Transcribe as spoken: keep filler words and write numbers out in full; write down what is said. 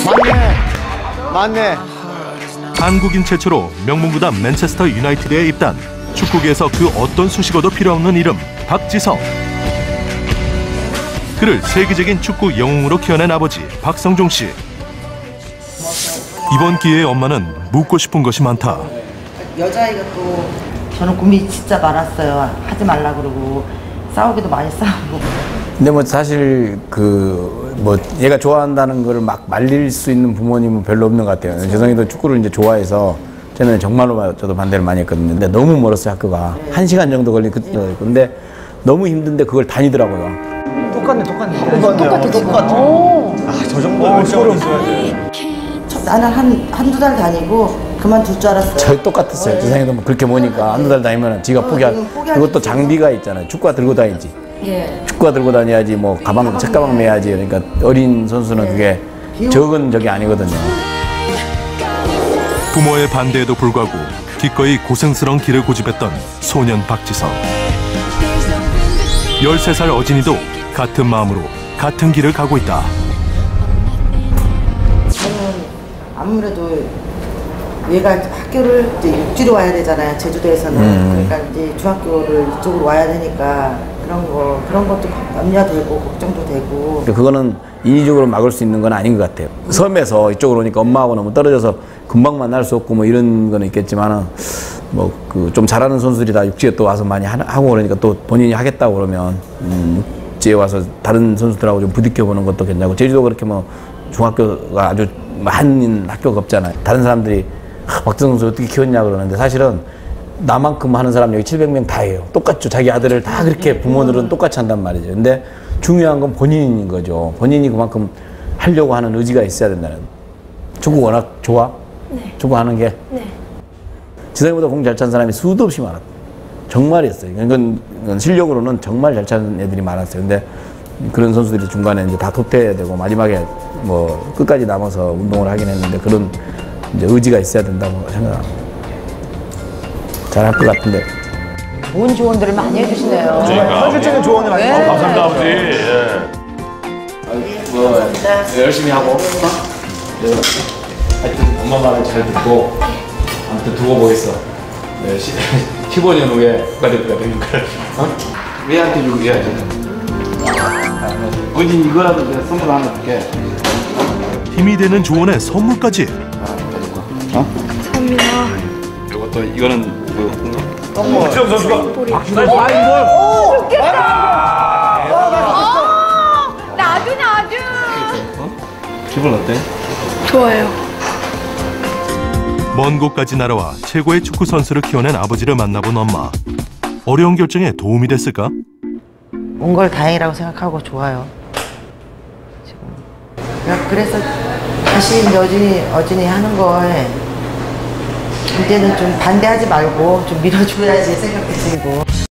맞네. 맞네. 한국인 최초로 명문구단 맨체스터 유나이티드에 입단. 축구계에서 그 어떤 수식어도 필요 없는 이름 박지성. 그를 세계적인 축구 영웅으로 키워낸 아버지 박성종 씨. 이번 기회에 엄마는 묻고 싶은 것이 많다. 여자아이가 또 저는 고민이 진짜 많았어요. 하지 말라 그러고 싸우기도 많이 싸우고. 근데 뭐 사실 그 뭐 얘가 좋아한다는 걸 막 말릴 수 있는 부모님은 별로 없는 것 같아요. 재성이도 축구를 이제 좋아해서 저는 정말로 저도 반대를 많이 했거든요. 근데 너무 멀었어요, 학교가. 네. 한 시간 정도 걸린 그때도 있고. 근데 너무 힘든데 그걸 다니더라고요. 똑같네, 똑같네. 똑같아, 똑같아. 아, 저 정도면 소름 돋아야지. 나는 한, 한두 달 다니고 그만둘 줄 알았어요. 저 똑같았어요. 재성이도 뭐 그렇게 보니까 한두 달 다니면 지가 어, 포기할. 그것도 장비가 있잖아요. 축구화 들고 다니지. 예. 축구화 들고 다녀야지, 뭐 가방, 책가방 매야지. 그러니까 어린 선수는 그게 적은 적이 아니거든요. 부모의 반대에도 불구하고 기꺼이 고생스러운 길을 고집했던 소년 박지성. 열세 살 어진이도 같은 마음으로 같은 길을 가고 있다. 저는 아무래도 얘가 학교를 이제 육지로 와야 되잖아요. 제주도에서는. 음. 그러니까 이제 중학교를 이쪽으로 와야 되니까 그런 거 그런 것도 염려되고 걱정도 되고. 그거는 인위적으로 막을 수 있는 건 아닌 것 같아요. 섬에서 이쪽으로 오니까 엄마하고 너무 떨어져서 금방 만날 수 없고 뭐 이런 거는 있겠지만은 뭐 그 좀 잘하는 선수들이 다 육지에 또 와서 많이 하고 그러니까 또 본인이 하겠다고 그러면 음, 육지에 와서 다른 선수들하고 좀 부딪혀 보는 것도 괜찮고. 제주도 그렇게 뭐 중학교가 아주 많은 학교가 없잖아요. 다른 사람들이 아, 박지성 선수 어떻게 키웠냐 그러는데 사실은 나만큼 하는 사람 여기 칠백 명 다 해요. 똑같죠. 자기 아들을 다 그렇게 부모들은 똑같이 한단 말이죠. 근데 중요한 건 본인인 거죠. 본인이 그만큼 하려고 하는 의지가 있어야 된다는. 축구 워낙 좋아? 네. 축구 하는 게? 네. 지성이보다 공 잘 찬 사람이 수도 없이 많았다. 정말이었어요. 이건, 이건 실력으로는 정말 잘 차는 애들이 많았어요. 근데 그런 선수들이 중간에 이제 다 도태해야 되고 마지막에 뭐 끝까지 남아서 운동을 하긴 했는데 그런 이제 의지가 있어야 된다고 생각합니다. 잘할 것 같은데. 좋은 조언들을 많이 해주시네요. 그러니까. 현실적인 조언을 많이 해주세요. 감사합니다, 아버지. 예. 뭐 열심히 하고 어? 하여튼 엄마 말을 잘 듣고 아무튼 두고 보겠어. 네, 십오 년 후에 국가대표가 되는 걸 어? 얘한테 주고 얘한테 어진 이거라도 내가 선물 하나 줄게. 힘이 되는 조언에 선물까지. 어? 감사합니다. 이것도 이거는 그 박지성 선수가 박지성 오! 좋겠다! 나도, 나도! 기분 어때? 좋아요. 먼 곳까지 날아와 최고의 축구 선수를 키워낸 아버지를 만나본 엄마. 어려운 결정에 도움이 됐을까? 온 걸 다행이라고 생각하고 좋아요. 지금. 그래서 다시 이제 어진이, 어진이 하는 거에 이제는 좀 반대하지 말고 좀 밀어줘야지 생각이 들고.